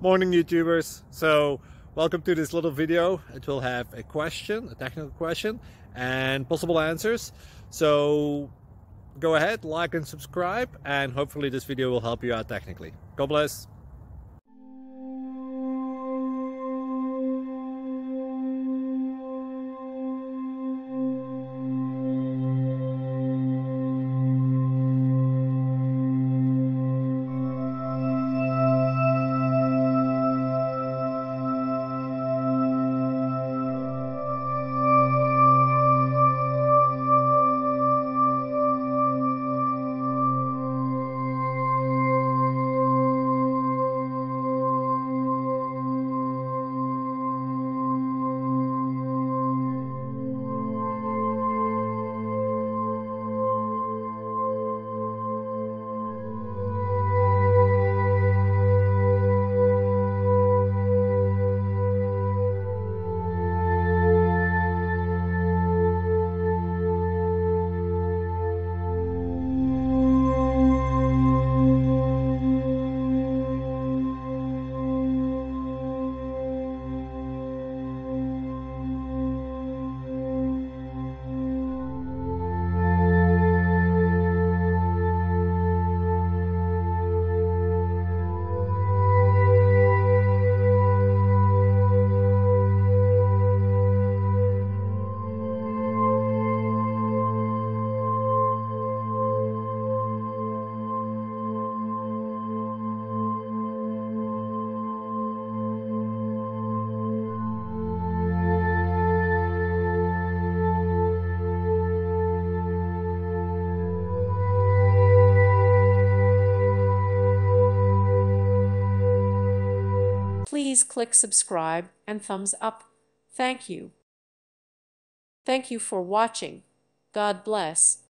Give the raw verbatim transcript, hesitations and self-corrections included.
Morning YouTubers. So welcome to this little video. It will have a question, a technical question, and possible answers. So go ahead, like and subscribe, and hopefully this video will help you out technically. God bless. Please click subscribe and thumbs up. Thank you. Thank you for watching. God bless.